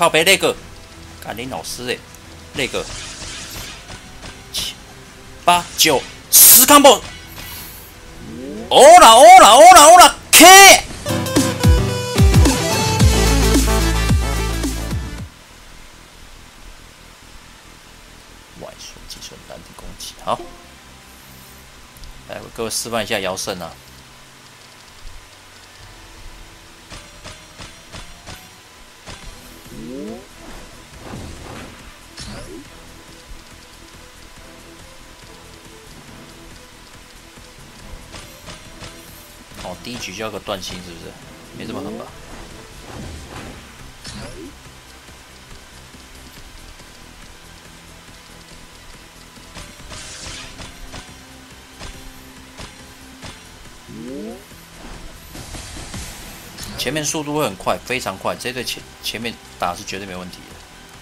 靠北那个，干你老师那个7、8、9、10 combo， 欧啦 K。外缩计算单体攻击，好，来为各位示范一下摇胜啊。哦，第一局就要个断心，是不是？没这么狠吧？前面速度会很快，非常快，这对前面打是绝对没问题的。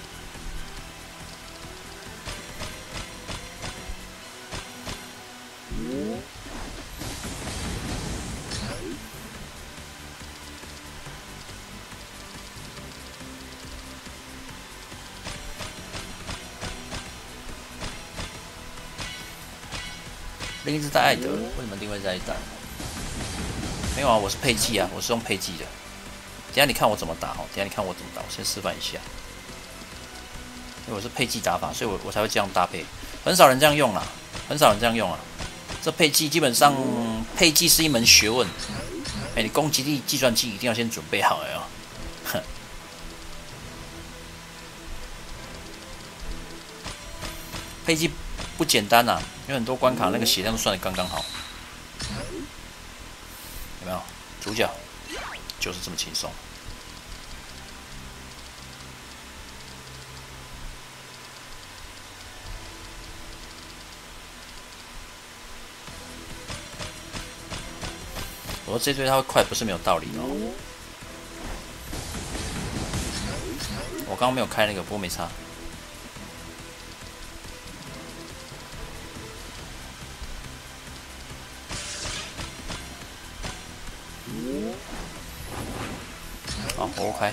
另一只在艾德，为什么定位在艾德？没有啊，我是配技啊，我是用配技的。等一下你看我怎么打哦，等一下你看我怎么打，我先示范一下。因为我是配技打法，所以我才会这样搭配。很少人这样用啦，很少人这样用啊。这配技基本上配技是一门学问。你攻击力计算机一定要先准备好哟。哼。配技不简单呐，因为很多关卡那个血量都算得刚刚好。有没有？主角就是这么轻松。我说这队他会快不是没有道理哦。我刚刚没有开那个，不过没差。好，我开。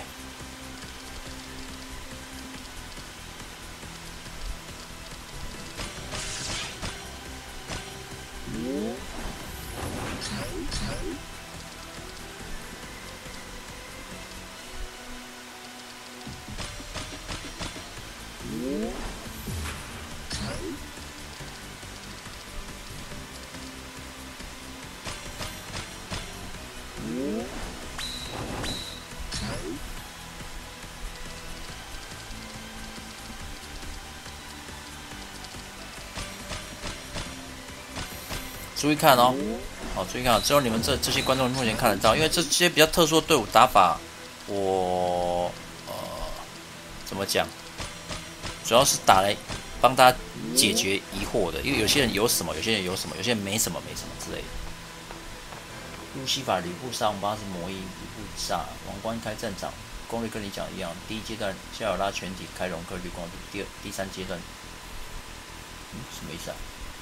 注意看哦，好，注意看，只有你们这些观众目前看得到，因为这些比较特殊的队伍打法，我怎么讲？主要是打来帮大家解决疑惑的，因为有些人有什么，有些人有什么，有些人没什么之类的。路西法吕布杀王八是魔音，吕布杀王冠开战场，攻略跟你讲一样，第一阶段夏尔拉全体开容克绿光度，第3阶段，什么意思啊？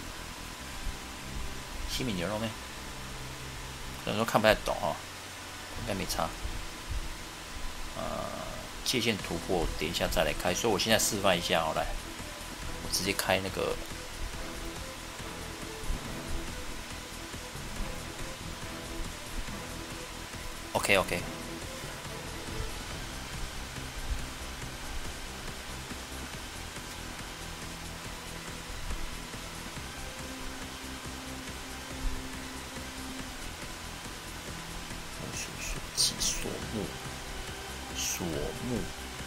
西米牛肉面，可能说看不太懂哦，应该没差。界限突破，等一下再来开，所以我现在示范一下哦，来，我直接开那个。OK。锁木，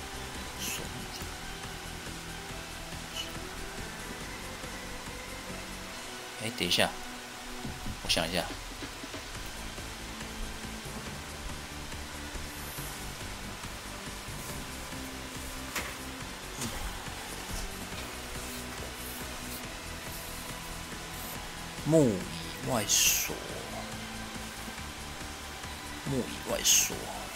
等一下，我想一下。木以外锁，木以外锁。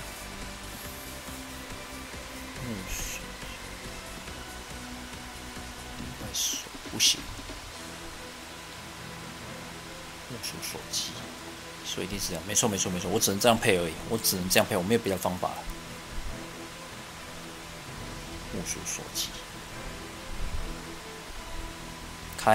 不行，木属手机，所以一定是这样，没错，我只能这样配而已，我只能这样配，我没有别的方法了。 木鼠所击，开。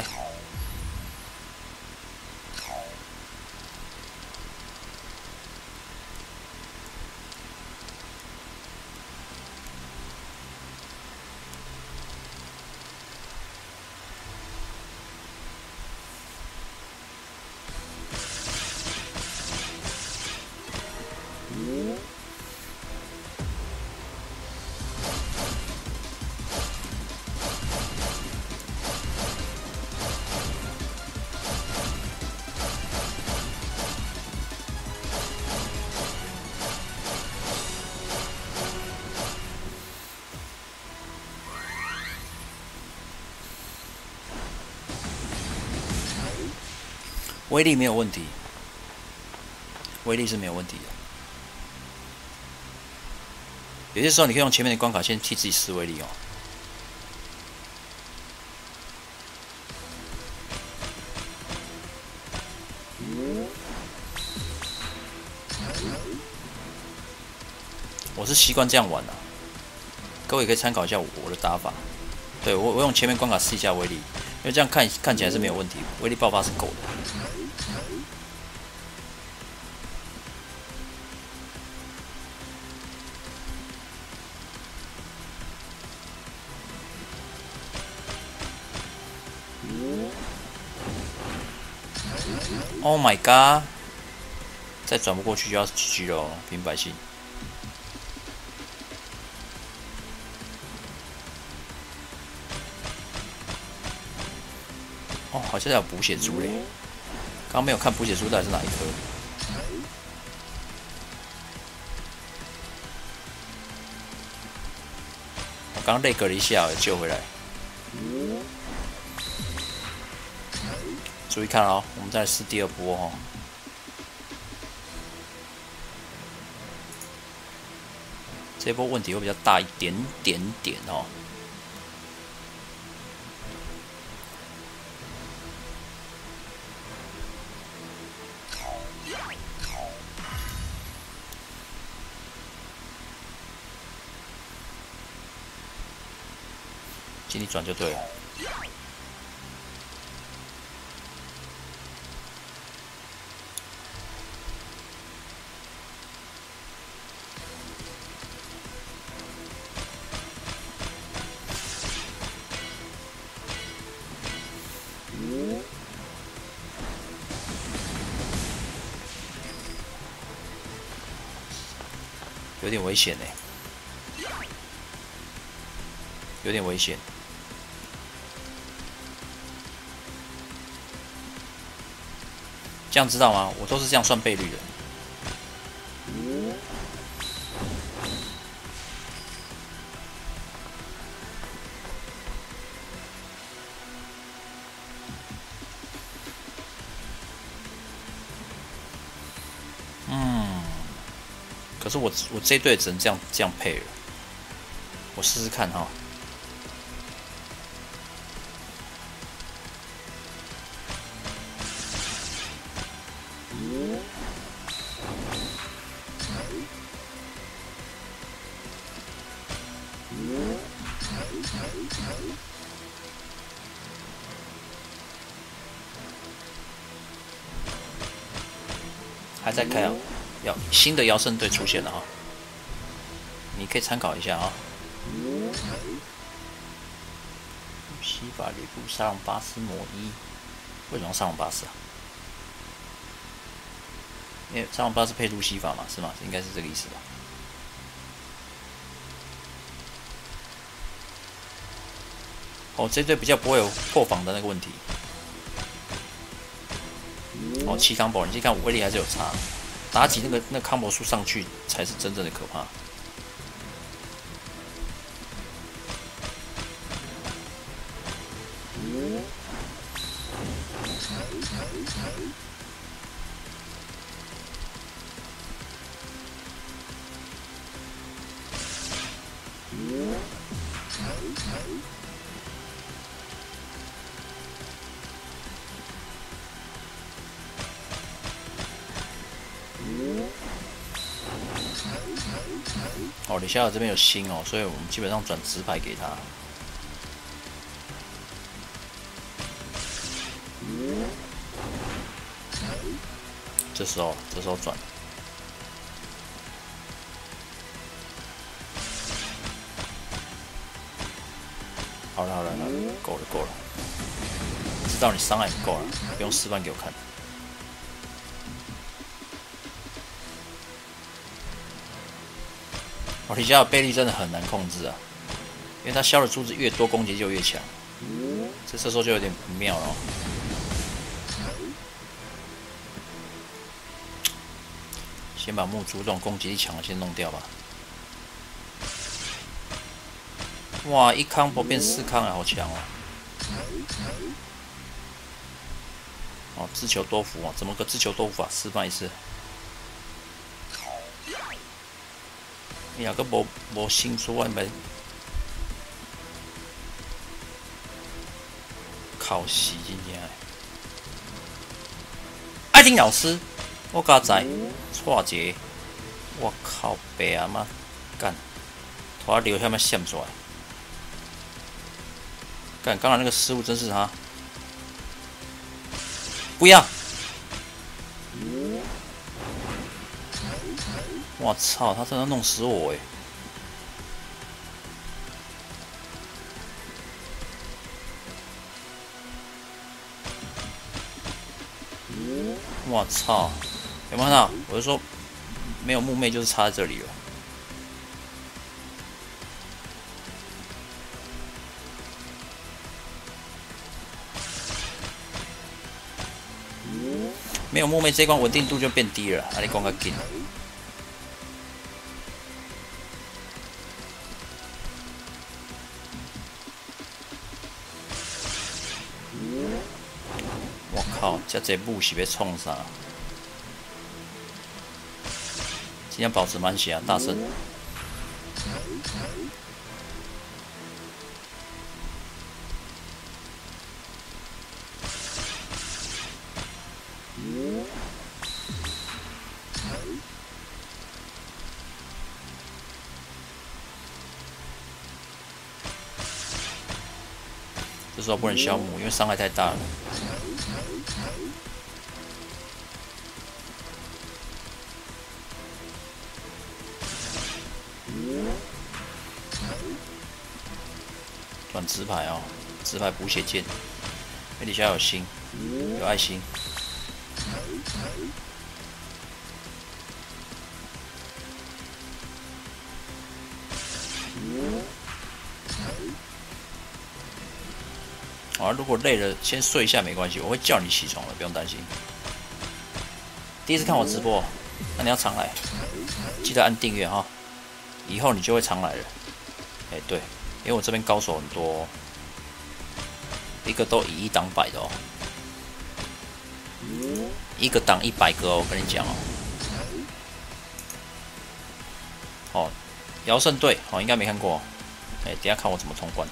威力没有问题，威力是没有问题的。有些时候你可以用前面的关卡先替自己施威力哦。我是习惯这样玩的，各位可以参考一下我的打法。对我用前面关卡试一下威力，因为这样看起来是没有问题，威力爆发是够的。Oh my god！ 再转不过去就要 GG 了，平白心。哦，好像有补血珠嘞，刚刚没有看补血珠到底是哪一颗。我刚累格了一下，救回来。注意看哦，我们再来试第二波哦。这波问题会比较大一点哦。尽力转就对了。有点危险呢，有点危险。这样知道吗？我都是这样算倍率的。可是我这一队只能这样配了，我试试看哈。还在开啊，新的妖圣队出现了哈，你可以参考一下啊。西法吕布沙朗巴斯魔衣，为什么沙朗巴斯啊？因为沙朗巴斯配路西法嘛，是吗？应该是这个意思吧。哦，这队比较不会有破防的那个问题。哦，7康宝，你去看威力还是有差，打起那康宝数上去才是真正的可怕。 哦，李逍遥这边有星哦，所以我们基本上转直牌给他。这时候转。好了，够了，知道你伤害不够了，不用示范给我看。哦，李逍遥贝利真的很难控制啊，因为他消的珠子越多，攻击就越强。这时候就有点不妙了哦。先把木珠这种攻击力强的先弄掉吧。哇，一康不变4康啊，好强哦！哦，自求多福啊，怎么个自求多福啊？示范一次。呀，个无新出外面，靠死真正！爱听老师，我嘎仔，错节，我靠白啊妈干，头流下面闪出来，干刚才那个失误真是他，不要！我操，他真的弄死我哎！我操，有没有看到？我就说没有木妹就是插在这里了。没有木妹这一关稳定度就变低了，啊你讲个紧。我靠，这这武是要冲啥？尽量保持慢血啊，大声。这时候不能消木，因为伤害太大了。转直牌哦，直牌补血剑。底下有心，有爱心。啊，如果累了，先睡一下没关系，我会叫你起床的，不用担心。第一次看我直播，那你要常来，记得按订阅哈，以后你就会常来了。哎，对，因为我这边高手很多哦，一个都以1挡100的哦，一个挡100个哦，我跟你讲哦。哦，尧胜队哦，应该没看过。哎，等一下看我怎么通关。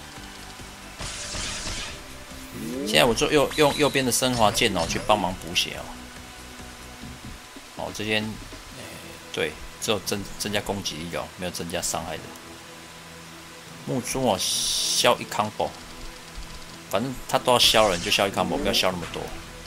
现在我就用右边的升华剑哦去帮忙补血哦。哦，这边，对，只有增加攻击力哦，没有增加伤害的。木珠哦，消1 combo， 反正他都要消了，你就消1 combo， 不要消那么多。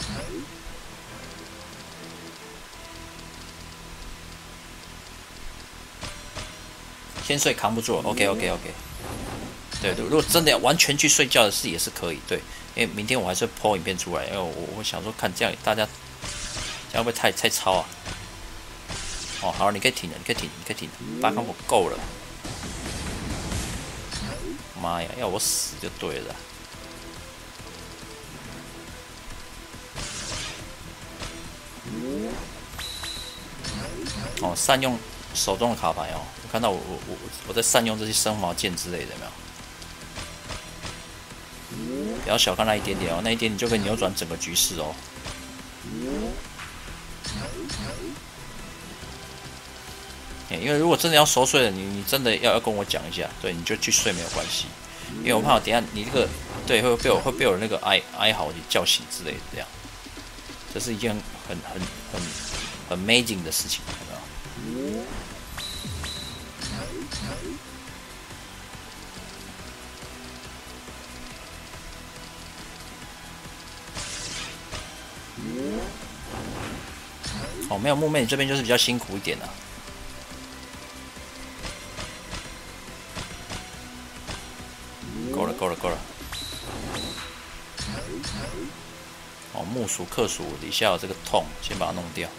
先睡扛不住 ，OK。对，如果真的要完全去睡觉的事也是可以，对，因为明天我还是会 po 影片出来，因为我想说看这样大家这样会不会太超啊？哦，好，你可以停了，你可以停，8 combo 够了。妈呀，要我死就对了。哦，善用手中的卡牌哦，我看到我在善用这些升华剑之类的，有没有？不要小看那一点点哦，那一点你就可以扭转整个局势哦。因为如果真的要熟睡了，你真的要跟我讲一下，对，你就去睡没有关系，因为我怕我等一下你这个对会被我那个哀嚎叫醒之类的，这样，这是一件很 amazing 的事情，有没有？ 哦，没有木妹，你这边就是比较辛苦一点啦。够了，够了，够了。哦，木鼠、克鼠底下有这个痛，先把它弄掉。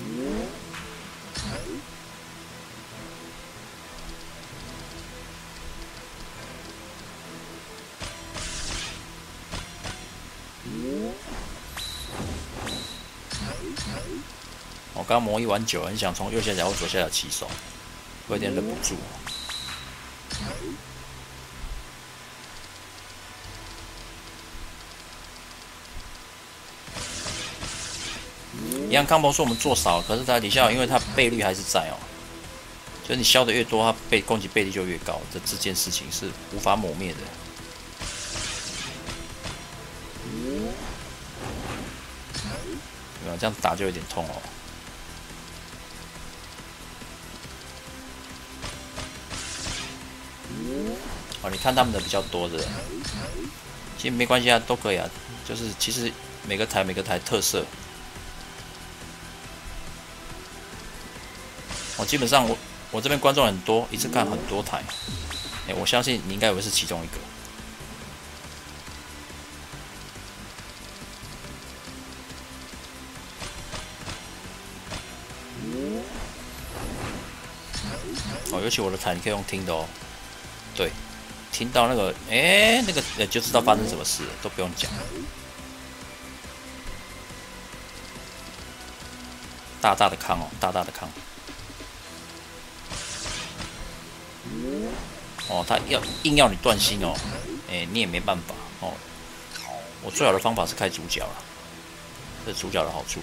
我刚磨一碗酒，很想从右下角或左下角起手，我有点忍不住。一样康博说我们做少，可是它底下因为它倍率还是在哦，就是你消的越多，它攻击倍率就越高，这件事情是无法抹灭的。有没有这样打就有点痛哦。哦，你看他们的比较多的，其实没关系啊，都可以啊。就是其实每个台特色。基本上我这边观众很多，一次看很多台。我相信你应该以为是其中一个。尤其我的台你可以用听的哦。对，听到那个那个就知道发生什么事了，都不用讲。大大的康哦，大大的康。他硬要你断心哦，你也没办法哦。我最好的方法是开主角啦，这是主角的好处。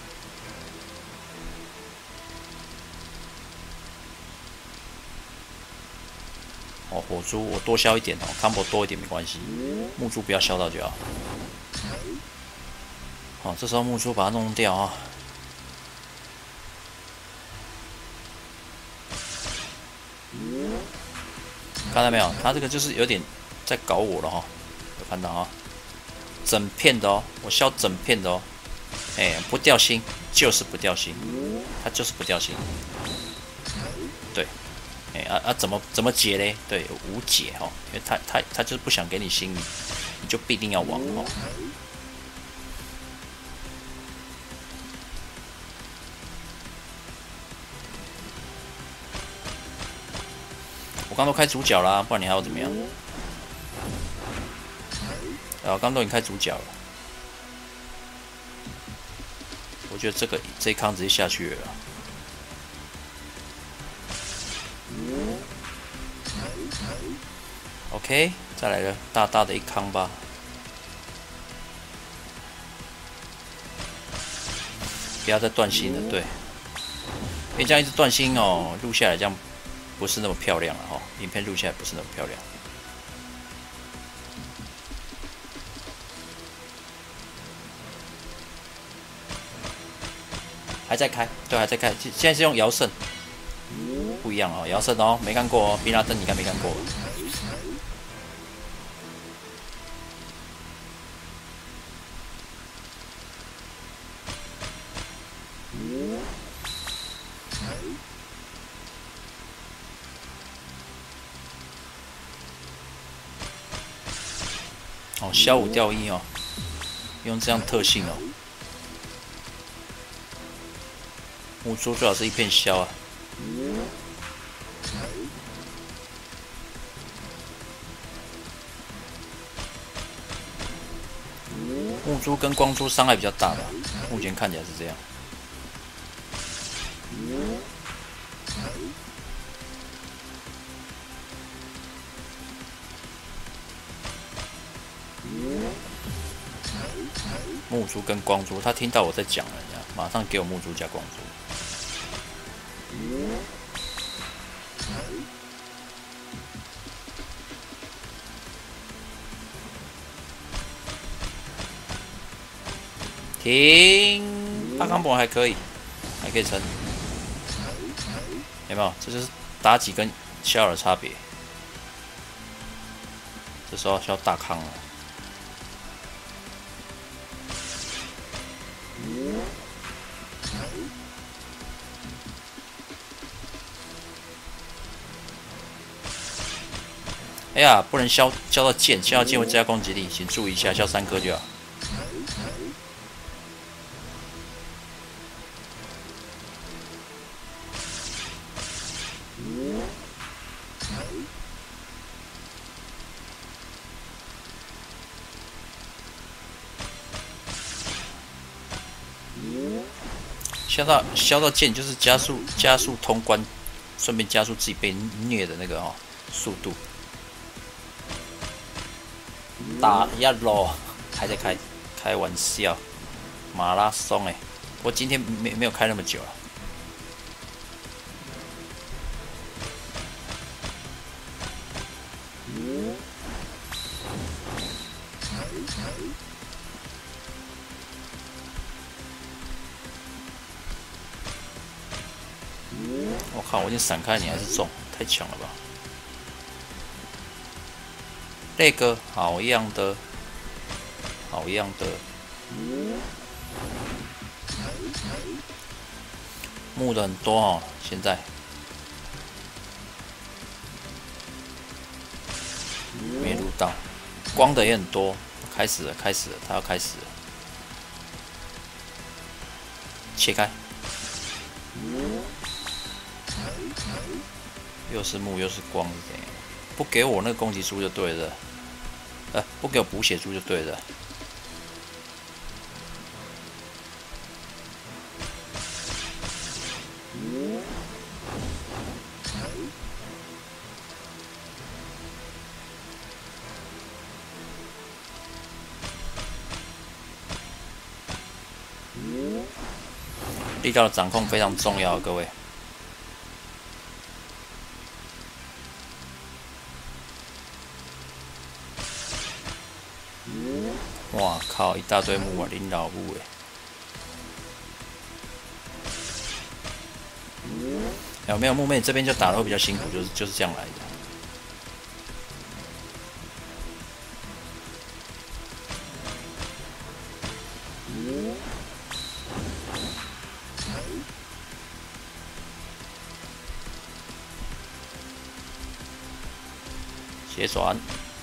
火珠我多消一点哦，康博多一点没关系，木珠不要消到就好。这时候木珠把它弄掉啊。看到没有？他这个就是有点在搞我了哈，有看到啊？整片的哦，我削整片的哦，不掉星就是不掉星，它就是不掉星。对，怎么解嘞？对，无解哈，因为他就是不想给你星，你就必定要亡哦。我刚都开主角啦，不然你还要怎么样？我刚都已经开主角了，我觉得这一康直接下去了。OK， 再来个大大的一康吧。不要再断星了，对，因为这样一直断星哦，录下来这样不是那么漂亮了哈，影片录下来不是那么漂亮。还在开，对，还在开。现在是用尧舜，不一样哦，尧舜哦，没看过哦。宾拉登你应该没看过。消5掉1哦，用这样特性哦。木珠最好是一片消啊。木珠跟光珠伤害比较大的，目前看起来是这样。木珠跟光珠，他听到我在讲了，马上给我木珠加光珠。停，大康博还可以，还可以撑，有没有？这就是妲己跟萧尔的差别。这时候需要大康了。 哎呀，不能消到剑，消到剑会增加攻击力，请注意一下，消3颗就好。消到剑就是加速通关，顺便加速自己被虐的那个速度。打呀咯，还在开玩笑，马拉松不过今天没有开那么久了。我靠！我已经闪开，你还是中，太强了吧！那个好样的，好样的！木的很多现在没录到，光的也很多。开始了，它要开始了，切开。又是木又是光是怎样？不给我那个攻击珠就对了，不给我补血珠就对了。力道的掌控非常重要，各位。哇靠！一大堆木啊，领导木有没有木妹这边就打得会比较辛苦，就是这样来的。斜转，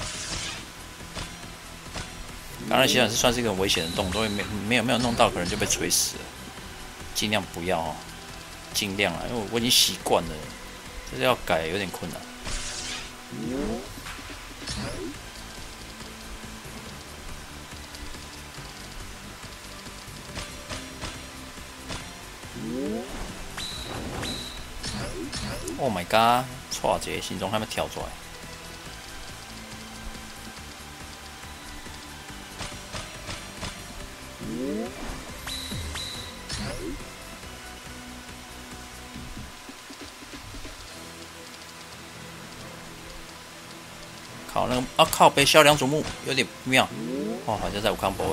刚才斜转是算是一个很危险的动作，没有弄到，可能就被锤死了。尽量不要尽量因为我已经习惯了，这是要改有点困难。Oh my god！ 错节心中还没跳出来。靠那个靠北消2组木有点妙好像在我康博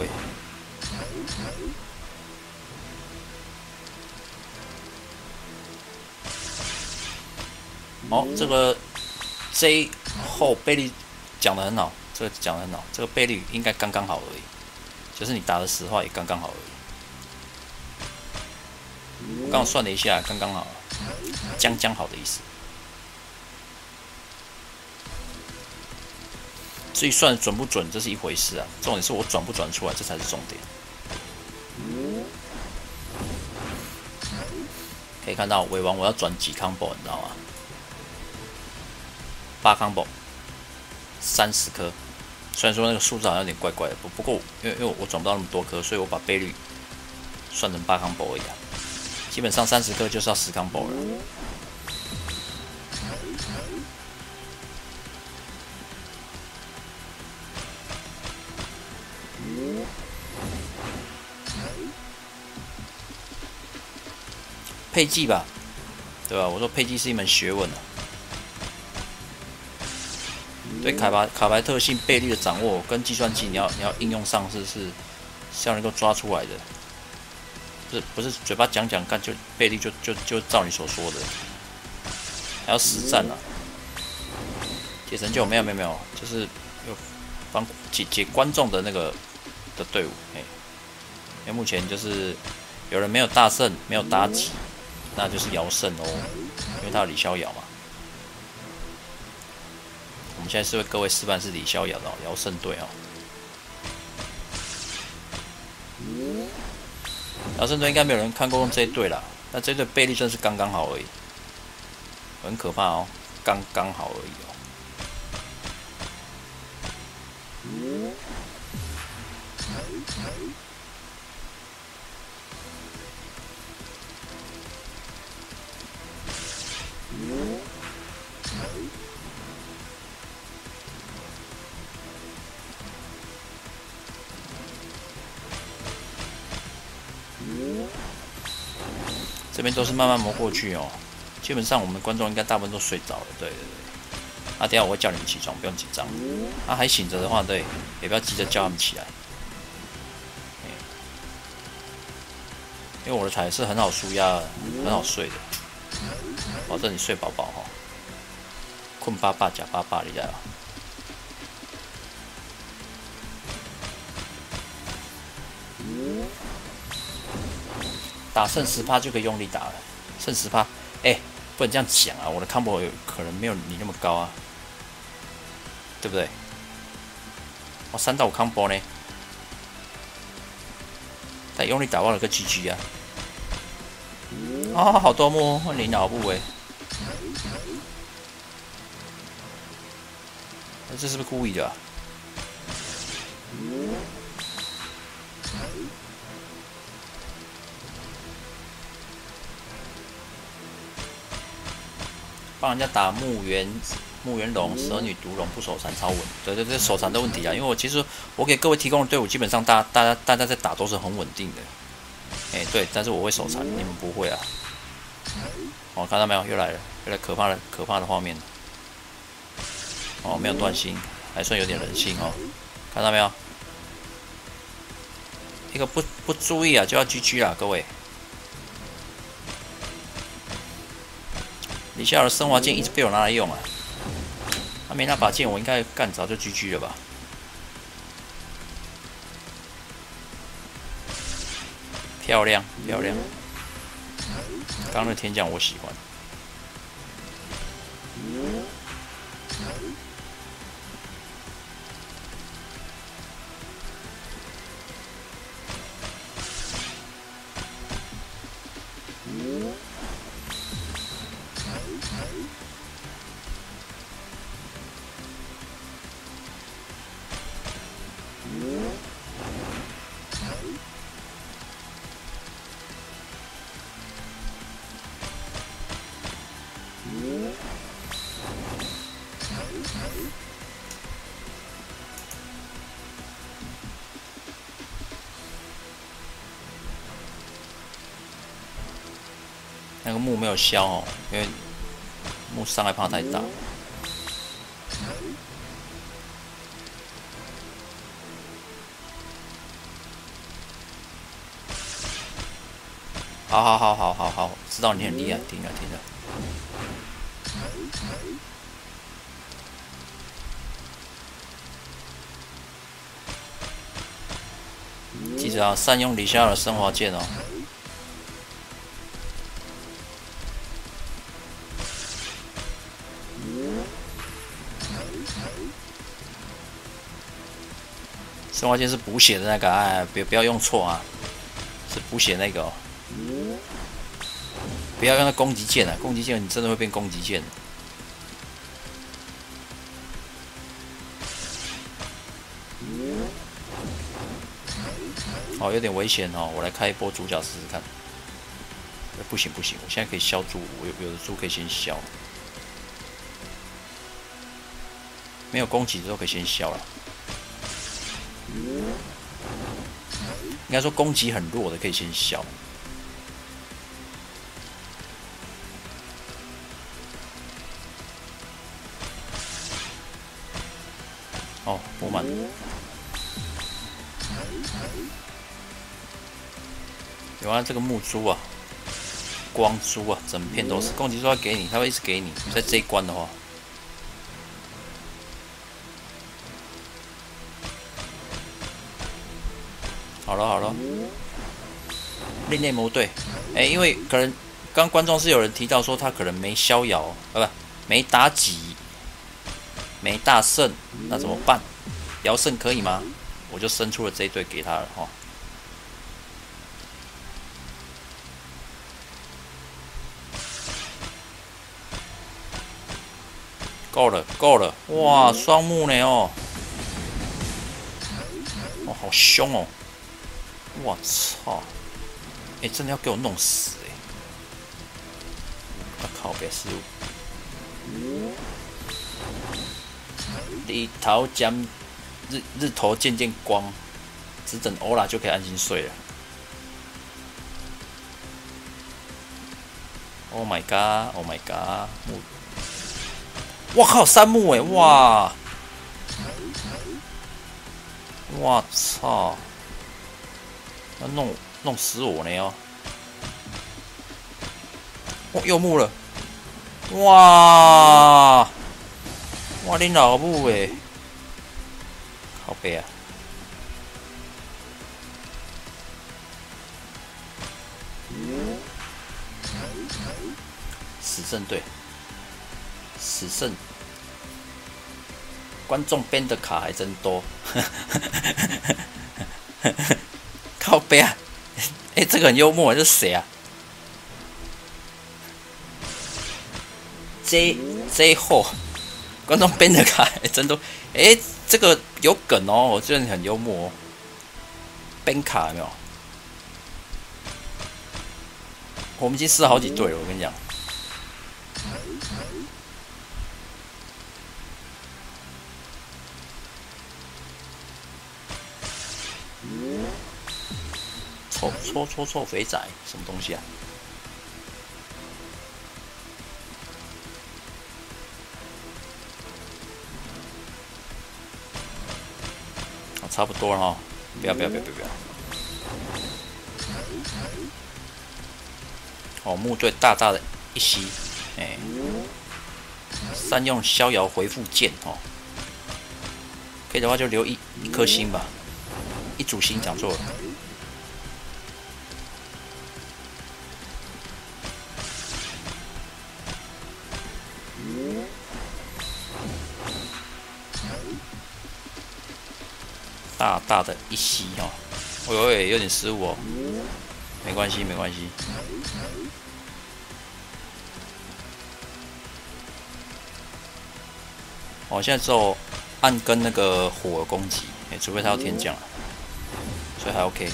这个 J 后倍率讲得很好，这个讲得很好，这个倍率应该刚刚好而已，就是你打的实话也刚刚好而已。我刚算了一下，刚刚好，将好的意思。至于算准不准，这是一回事啊，重点是我转不转出来，这才是重点。可以看到尾王我要转几 combo， 你知道吗？8 combo，30颗。虽然说那个数字好像有点怪怪的，不过因为我转不到那么多颗，所以我把倍率算成8 combo 而已基本上30颗就是要10 combo 了。配技吧，对吧？我说配技是一门学问对卡牌特性倍率的掌握跟计算机你要应用上是要能够抓出来的，不是嘴巴讲干就倍率就照你所说的，还要实战铁神就没有，就是有帮解观众的那个的队伍因为目前就是有人没有大胜，没有妲己。那就是尧胜因为他有李逍遥嘛。 我们现在是为各位示范是李逍遥的尧胜队哦。尧胜队应该没有人看过用这一队啦，那这一队倍率真是刚刚好而已，很可怕哦，刚刚好而已哦。这边都是慢慢磨过去哦，基本上我们观众应该大部分都睡着了，对对对。啊，等一下我会叫你们起床，不用紧张。啊，还醒着的话，对，也不要急着叫他们起来。因为我的台是很好舒压的，很好睡的，保证你睡饱饱哈，困巴巴假巴巴，你知道吗？打剩10%就可以用力打了，剩10%，哎，不能这样讲啊！我的 combo 有可能没有你那么高啊，对不对？我3到5 combo 呢，但用力打忘了个 GG 啊！啊，好多幕你脑部哎，这是不是故意的啊？帮人家打木原龙、蛇女毒龙不手残超稳，对对对，手残的问题啊。因为其实我给各位提供的队伍，基本上大家在打都是很稳定的。哎，对，但是我会手残，你们不会啊。哦，看到没有？又来了，又来可怕的画面。哦，没有断心，还算有点人性哦。看到没有？一个不注意啊，就要 GG 啦，各位。李逍遥的升华剑一直被我拿来用啊，他没那把剑，我应该干早就 GG 了吧？漂亮漂亮，刚刚那天将我喜欢。那个木没有消哦，因为木伤害怕太大。好，知道你很厉害，停了。记着啊，善用李逍遥的升华剑哦。升华剑是补血的那个，哎，不要用错啊，是补血那个哦。不要用那攻击剑啊，攻击剑你真的会变攻击剑。哦，有点危险哦，我来开一波主角试试看。不行，我现在可以消猪，我有的猪可以先消。没有攻击的时候可以先消了。应该说攻击很弱的可以先消。哦，补满。有啊，这个木珠啊，光珠啊，整片都是攻击说要给你，他会一直给你。在这一关的话，好了，另类谋对，因为可能刚观众是有人提到说他可能没逍遥，不没妲己， 没大圣，那怎么办？摇圣可以吗？我就生出了这一对给他了哈。够了，够了！哇，双木呢哦，哇，好凶哦！我操！哎，真的要给我弄死哎！我靠，别失误！日头将日头渐渐光，只等欧拉就可以安心睡了。Oh my god! Oh my god! 我靠，3木哎！哇！我操！要弄死我呢哦！哦，又木了！哇！哇，你老母诶！靠背啊！死胜队，死胜。观众编的卡还真多，靠背啊！哎、这个很幽默，这是谁啊 ？J 后，观众编的卡还真多。哎、这个有梗哦，我觉得很幽默哦。编卡有没有？我们已经试了好几队了，我跟你讲。臭肥仔，什么东西啊？差不多了哈，不要！哦，木队大大的一吸，哎，善用逍遥回复键哦。可以的话就留一颗星吧，一组星讲错了。大大的一吸哦，哦呦，有点失误哦，没关系。哦，现在只有按跟那个火攻击，除非他要天降，所以还 OK。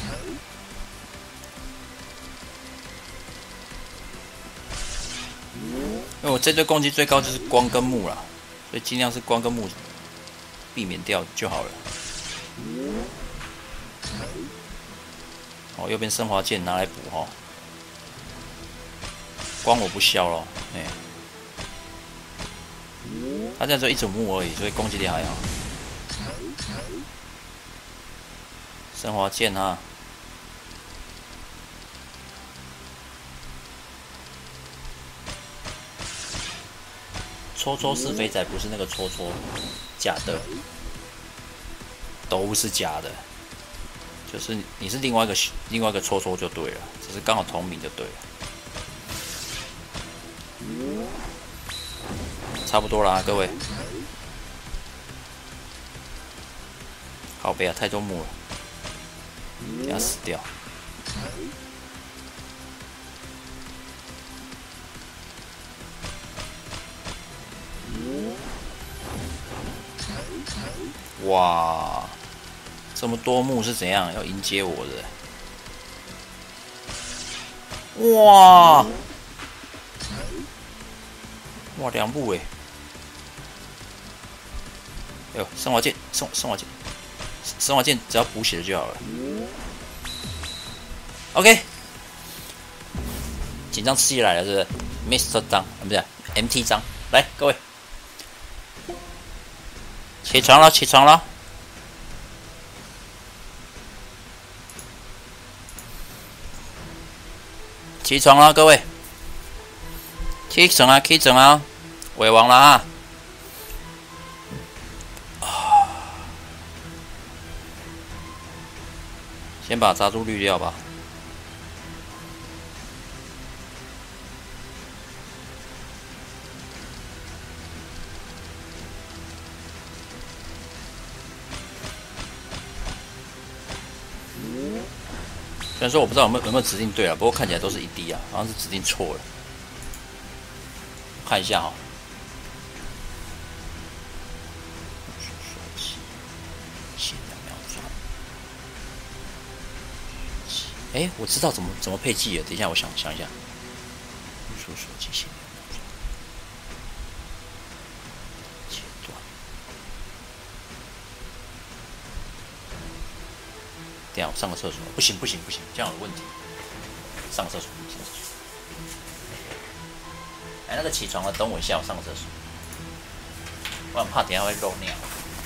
因为我这队攻击最高就是光跟木啦，所以尽量是光跟木避免掉就好了。哦，右边升华剑拿来补哈，光我不消了，哎，他这样就一组木而已，所以攻击力还好。升华剑啊，戳是肥仔，不是那个戳，假的，都是假的。就是你是另外一个戳就对了，只是刚好同名就对了。差不多啦，各位。靠北啊，太多木了，等下死掉。哇！这么多木是怎样要迎接我的？哇！哇，2木哎！哎呦，升华剑，升华剑只要补血就好了。OK， 紧张刺激来了，是不是 ？Mr. 张，不是 MT 张，来各位，起床了！起床了，各位！起床啊！尾王了啊！先把杂猪滤掉吧。 虽然说我不知道有没有指定对了，不过看起来都是1滴啊，好像是指定错了。看一下哈、哦。哎，我知道怎么配技了。等一下，我想一下。输出手机限量秒转，切断。等一下，我上个厕所。不行，这样有问题。上个厕所。哎，那个起床了，等我一下，我上个厕所。我很怕等一下会漏尿。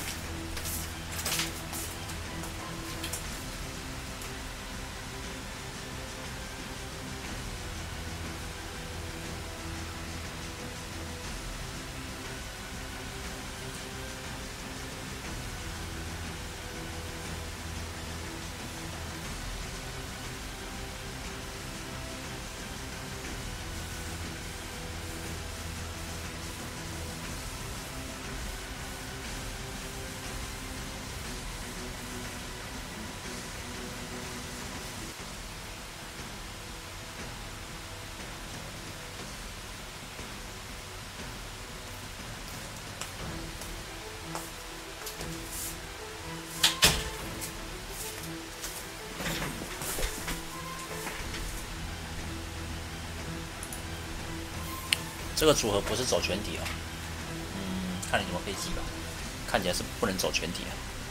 这个组合不是走全体哦，看你怎么配技吧。看起来是不能走全体啊，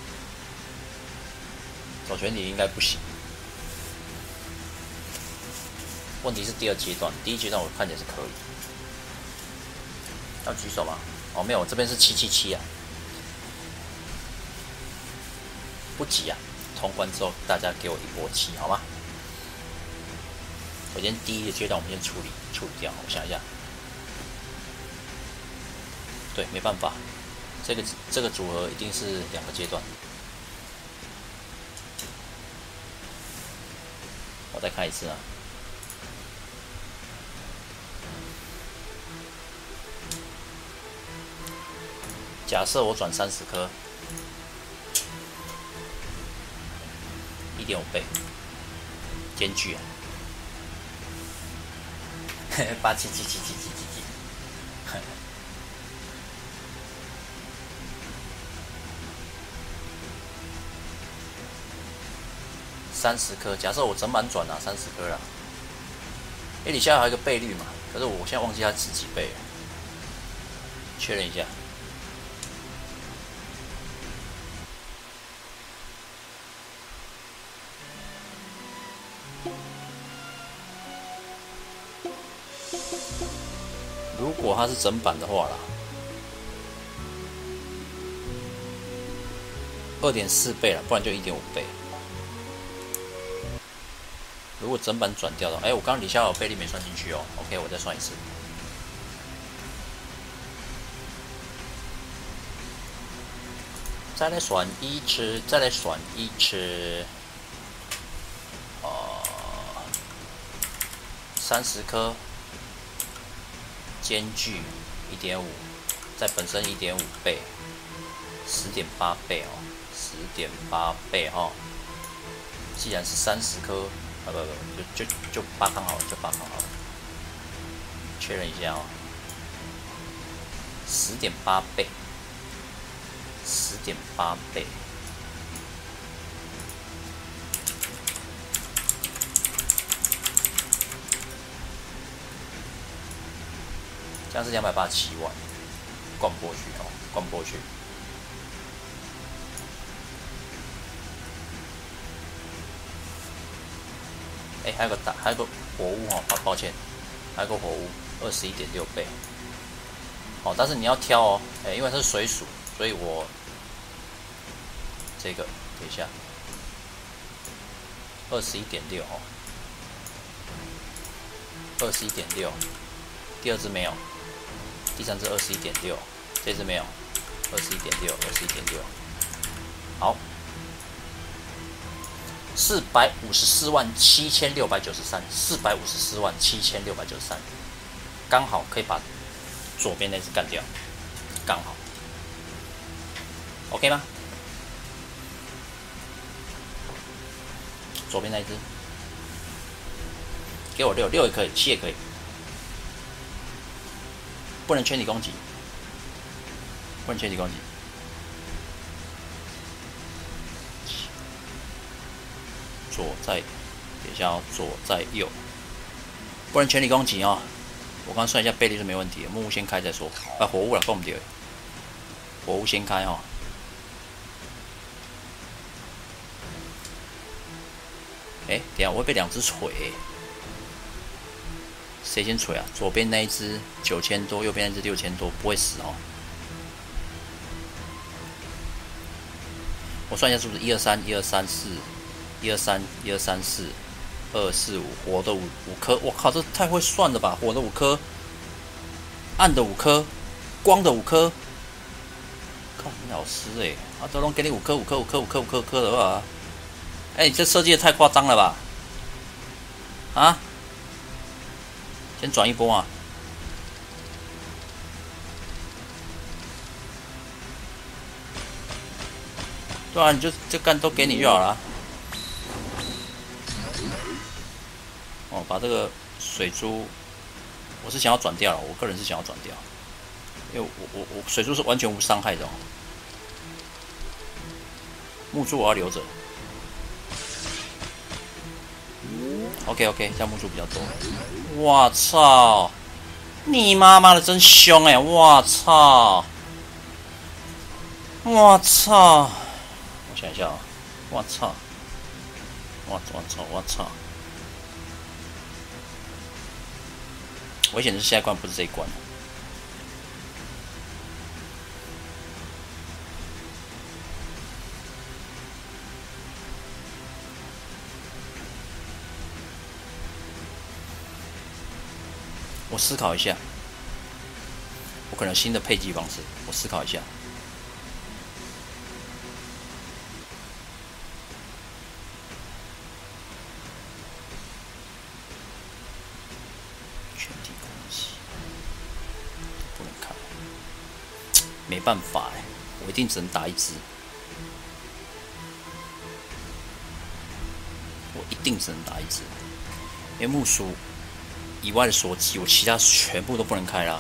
走全体应该不行。问题是第2阶段，第1阶段我看起来是可以。要举手吗？哦，没有，我这边是777啊，不急啊。通关之后，大家给我一波气，好吗？首先第1个阶段我们先处理掉，我想一下。对，没办法，这个组合一定是2个阶段。我再看一次啊。假设我转30颗，1.5倍，间距啊，87777777。30颗，假设我整版转了30颗啦。底下还有一个倍率嘛，可是我现在忘记它是几倍了，确认一下。如果它是整版的话啦，2.4倍了，不然就1.5倍。如果整版转掉的话，我刚刚底下有倍率没算进去哦。OK， 我再算一次。再来算一次，再来算一次。30颗，间距1.5，在本身1.5倍，10.8倍哦，10.8倍哦。既然是30颗。就8康好了，就8康好了。确认一下哦，10.8倍，10.8倍。这样是287万，灌不过去哦，灌不过去。还有个火屋哦，抱歉，还有个火屋，21.6倍。但是你要挑哦，因为它是水属，所以我这个等一下，21.6哦，21.6，第2只没有，第3只21.6，这只没有，21.6，好。4547693，4547693，刚好可以把左边那只干掉，刚好 ，OK 吗？左边那一只给我6，6也可以，7也可以，不能全体攻击，不能全体攻击。左在，等一下哦，左在右，不能全体攻击哦。我刚算一下倍率是没问题的，木屋先开再说。啊，火物了，攻不掉。火物先开哈。哎，等一下我会被2只锤。谁先锤啊？左边那一只9000多，右边那只6000多，不会死哦。我算一下是不是1、2、3、1、2、3、4、1、2、3、1、2、3、4、2、4、5，火的5颗，我靠，这太会算了吧！火的5颗，暗的5颗，光的5颗。靠，你老师啊，都能给你5颗、5颗、5颗、5颗、5颗的话，你这设计也太夸张了吧？啊！先转一波啊！对啊，你就干都给你就好了。哦，把这个水珠，我是想要转掉了，我个人是想要转掉，因为我水珠是完全无伤害的哦。木珠我要留着。OK， 这样木珠比较多。我操！你妈妈的真凶我操！我操！我想一下啊，我操！我操！危险的是下一关，不是这一关。我思考一下，我可能有新的配技方式，我思考一下。全体攻击不能看，没办法我一定只能打1只，我一定只能打1只，因为木薯以外的锁技，我其他全部都不能开啦。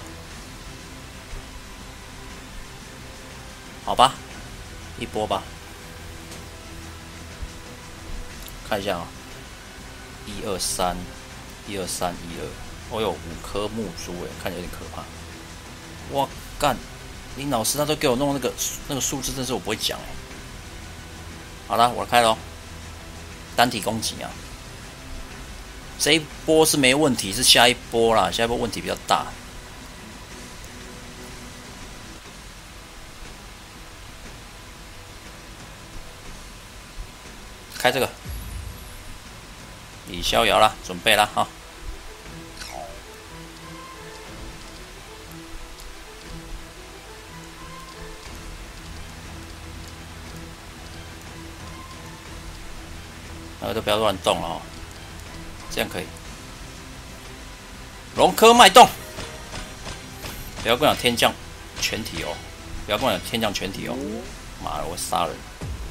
好吧，一波吧，看一下啊，1、2、3，1、2、3、1、2，我有5颗木珠看起来有点可怕。我干，林老师他都给我弄那个数字，真是我不会讲好了，我开喽，单体攻击啊。这一波是没问题，是下一波啦，下一波问题比较大。开这个，李逍遥啦，准备啦哈。都不要乱动了这样可以。龙科脉动，不要跟我讲天降全体哦，不要跟我讲天降全体哦，妈的，我杀人！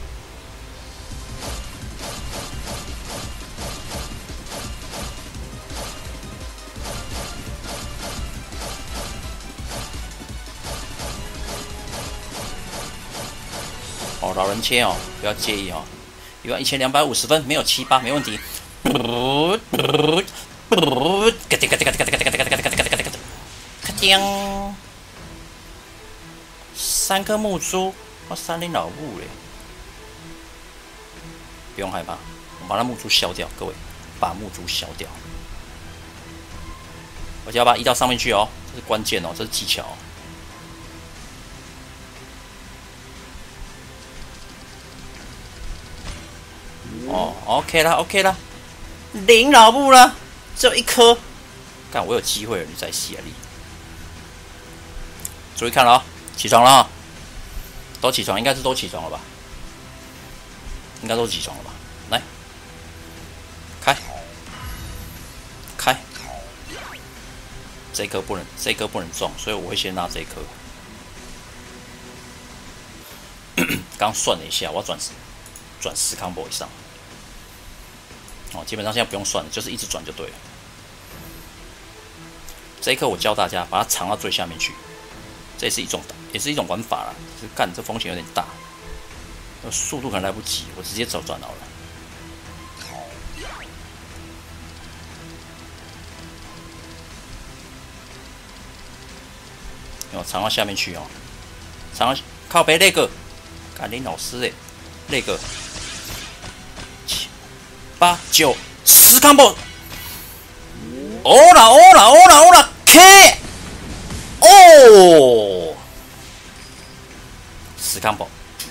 老人切不要介意11250分，没有78，没问题。3颗木珠，我山林老木嘞，不用害怕，我把那木珠削掉，各位，把木珠削掉，而且要把它移到上面去这是关键这是技巧OK 啦，0老木了，只有1颗，干，我有机会了，你在戏啊你！注意看了起床了都起床，应该是都起床了吧？应该都起床了吧？来，开，这一颗不能中，所以我会先拿这一颗。刚算了一下，我要转10 combo 以上。基本上现在不用算了，就是一直转就对了。 这一刻我教大家把它藏到最下面去，这也是一种玩法啦。只是干这风险有点大，速度可能来不及，我直接走转好了。藏到下面去哦，藏到靠北那个，干林老师那个7、8、9、10 combo， 欧啦 K， 哦，10 combo，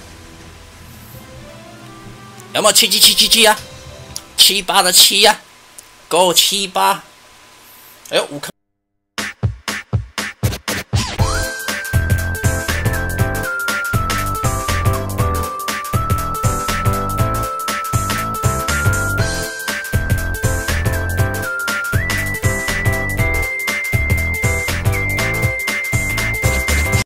有没有7啊？7、8的7呀，够7、8，哎呦5。